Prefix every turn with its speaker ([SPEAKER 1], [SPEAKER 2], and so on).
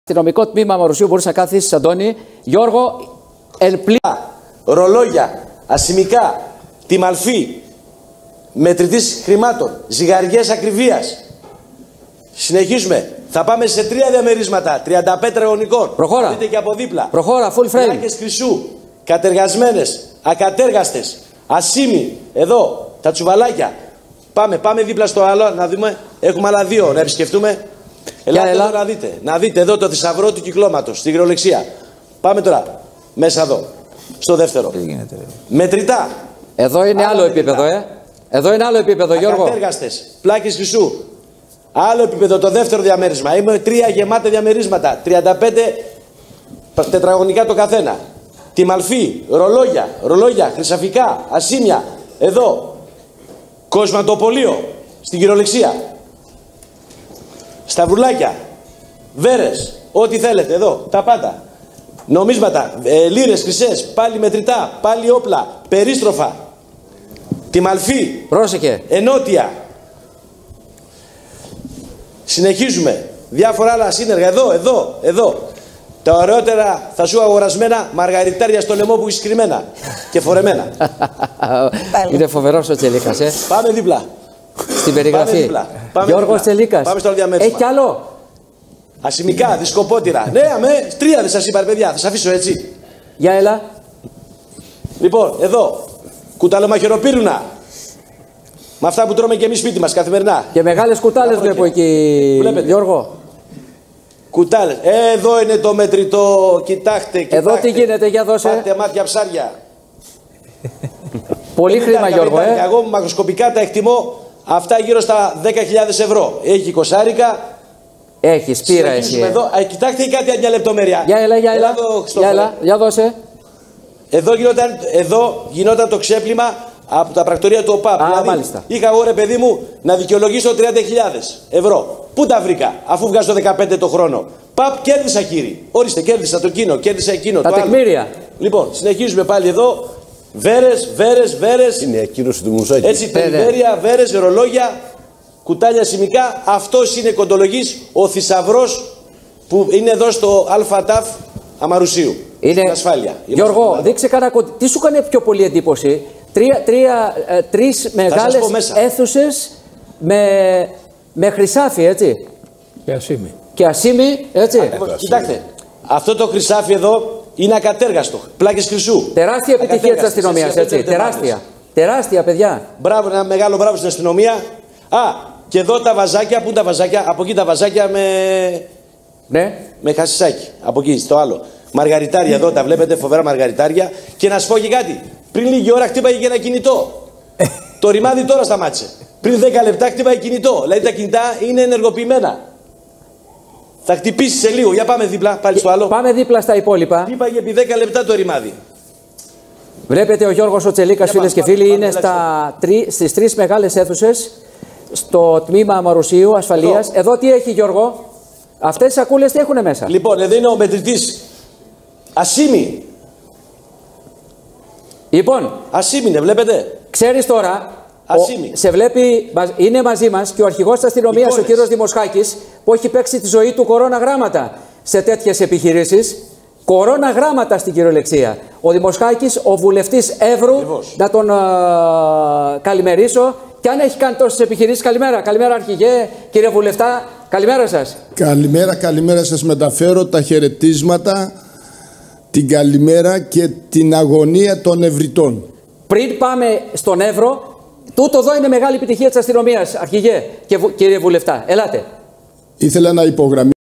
[SPEAKER 1] αστυνομικό τμήμα Αμαρουσίου μπορούσε να κάθισεις, Αντώνη. Γιώργο,
[SPEAKER 2] ρολόγια, ασημικά, τιμαλφή, μετρητής χρημάτων, ζυγαριές ακριβίας. Συνεχίζουμε. Θα πάμε σε 3 διαμερίσματα, 35 τετραγωνικών.
[SPEAKER 1] Προχώρα.
[SPEAKER 2] Δείτε και από δίπλα.
[SPEAKER 1] Προχώρα, full frame.
[SPEAKER 2] Πλάκες χρυσού, κατεργασμένες, ακατέργαστες, ασήμι, εδώ, τα τσουβαλάκια. Πάμε δίπλα στο άλλο, να δούμε. Έχουμε άλλα 2 να επισκεφτούμε. Ελάτε εδώ να δείτε. Να δείτε εδώ το θησαυρό του κυκλώματος, στην κυριολεξία. Πάμε τώρα, μέσα εδώ, στο δεύτερο. Μετρητά.
[SPEAKER 1] Εδώ είναι άλλο επίπεδο, Εδώ είναι άλλο επίπεδο, Γιώργο.
[SPEAKER 2] Ακατέργαστες, πλάκες χρυσού. Άλλο επίπεδο, το δεύτερο διαμέρισμα. Είμαι 3 γεμάτα διαμερίσματα. 35 τετραγωνικά το καθένα. Τιμαλφή, ρολόγια, χρυσαφικά, ασήμια. Εδώ. Κοσματοπολείο. Στην κυριολεξία. Σταυρουλάκια. Βέρες. Ό,τι θέλετε. Εδώ. Τα πάντα. Νομίσματα. Λίρες, χρυσές. Πάλι μετρητά. Πάλι όπλα. Περίστροφα. Τιμαλφή.
[SPEAKER 1] Πρόσεχε.
[SPEAKER 2] Ενότια. Συνεχίζουμε. Διάφορα άλλα σύνεργα. Εδώ. Τα ωραιότερα θα σου αγορασμένα μαργαριτάρια στο λαιμό που έχει κρυμμένα και φορεμένα.
[SPEAKER 1] Είναι φοβερός ο Τσελίκας,
[SPEAKER 2] Πάμε δίπλα.
[SPEAKER 1] Στην περιγραφή. Γιώργος Τσελίκας.
[SPEAKER 2] Πάμε στο άλλο διαμέρισμα.
[SPEAKER 1] Έχει κι άλλο.
[SPEAKER 2] Ασημικά, δισκοπότηρα. Ναι, 3 δεν σας είπα, παιδιά. Θα σας αφήσω έτσι.
[SPEAKER 1] Για έλα.
[SPEAKER 2] Λοιπόν, εδώ. Κουταλομαχαιροπύρουνα. Με αυτά που τρώμε και εμείς σπίτι μας καθημερινά.
[SPEAKER 1] Και μεγάλες κουτάλες βλέπω εκεί,
[SPEAKER 2] βλέπετε.
[SPEAKER 1] Γιώργο.
[SPEAKER 2] Κουτάλες. Εδώ είναι το μετρητό. Κοιτάξτε.
[SPEAKER 1] Εδώ τι γίνεται, για δώσε.
[SPEAKER 2] Πάτε μάτια ψάρια.
[SPEAKER 1] Πολύ χρήμα, Γιώργο,
[SPEAKER 2] Εγώ μακροσκοπικά τα εκτιμώ αυτά γύρω στα 10.000 ευρώ. Έχει κοσάρικα.
[SPEAKER 1] Έχεις, πήρα εσύ.
[SPEAKER 2] Εδώ. Κοιτάξτε κάτι άλλη λεπτομέρεια.
[SPEAKER 1] Για έλα, για δώσε.
[SPEAKER 2] Εδώ γινόταν το ξέπλυμα από τα πρακτορία του ΟΠΑΠ. Δηλαδή,
[SPEAKER 1] μάλιστα.
[SPEAKER 2] είχα εγώ, ρε παιδί μου, να δικαιολογήσω 30.000 ευρώ. Πού τα βρήκα, αφού βγάζω 15 το χρόνο. Παπ, κέρδισα, κύριε. Ορίστε, κέρδισα το εκείνο, κέρδισα εκείνο.
[SPEAKER 1] Τα τεκμήρια.
[SPEAKER 2] Λοιπόν, συνεχίζουμε πάλι εδώ. Βέρες.
[SPEAKER 3] Είναι η ακύρωση του Μουσάκη.
[SPEAKER 2] Έτσι, περιβέρεια, βέρες, ρολόγια, κουτάλια σημικά. Αυτός είναι κοντολογής, ο θησαυρός που είναι εδώ στο ΑΤΑΦ Αμαρουσίου.
[SPEAKER 1] Είναι...
[SPEAKER 2] Στην ασφάλεια.
[SPEAKER 1] Γιώργο, δείξε κανένα κοντ... Τι σου έκανε πιο πολύ εντύπωση? Τρεις μεγάλες αίθουσες με χρυσάφι, έτσι. Και ασήμι, έτσι.
[SPEAKER 2] Κοιτάξτε, αυτό το χρυσάφι εδώ είναι ακατέργαστο. Πλάκες χρυσού.
[SPEAKER 1] Τεράστια επιτυχία της αστυνομίας, έτσι. Τεράστια, παιδιά.
[SPEAKER 2] Μπράβο, ένα μεγάλο μπράβο στην αστυνομία. Και εδώ τα βαζάκια, πού είναι τα βαζάκια? Από εκεί τα βαζάκια με χασισάκι. Από εκεί, στο άλλο. Μαργαριτάρια εδώ, τα βλέπετε, φοβερά μαργαριτάρια. Και να σου πω και κάτι. Πριν λίγη ώρα χτύπαγε και ένα κινητό. Το ρημάδι τώρα σταμάτησε. Πριν 10 λεπτά χτύπαγε κινητό. Δηλαδή τα κινητά είναι ενεργοποιημένα. Θα χτυπήσει σε λίγο. Για πάμε δίπλα, πάλι στο άλλο.
[SPEAKER 1] Πάμε δίπλα στα υπόλοιπα.
[SPEAKER 2] Χτύπαγε επί 10 λεπτά το ρημάδι.
[SPEAKER 1] Βλέπετε, ο Γιώργος ο Τσελίκας, φίλες και φίλοι, είναι στις 3 μεγάλες αίθουσες στο τμήμα Αμαρουσίου ασφαλείας. Εδώ τι έχει, Γιώργο? Αυτές τις σακούλες τι έχουν μέσα?
[SPEAKER 2] Λοιπόν, εδώ είναι ο μετρητής. Ασήμι.
[SPEAKER 1] Λοιπόν,
[SPEAKER 2] ασήμι είναι, βλέπετε.
[SPEAKER 1] Ξέρεις τώρα,
[SPEAKER 2] ασήμι.
[SPEAKER 1] Σε βλέπει, είναι μαζί μας και ο αρχηγός της αστυνομίας, ο κύριος Δημοσχάκης, που έχει παίξει τη ζωή του κορώνα γράμματα σε τέτοιες επιχειρήσεις. Κορώνα γράμματα στην κυριολεξία. Ο Δημοσχάκης, ο βουλευτής Εύρου, να τον καλημερίσω. Και αν έχει κάνει τόσες επιχειρήσεις, καλημέρα. Καλημέρα, αρχηγέ, κύριε βουλευτά, καλημέρα σας.
[SPEAKER 4] Καλημέρα σας. Μεταφέρω τα χαιρετίσματα, την καλημέρα και την αγωνία των ευρυτών.
[SPEAKER 1] Πριν πάμε στον Εύρο, τούτο εδώ είναι μεγάλη επιτυχία της αστυνομίας, αρχηγέ και κύριε βουλευτά. Ελάτε.
[SPEAKER 4] Ήθελα να υπογραμμίσω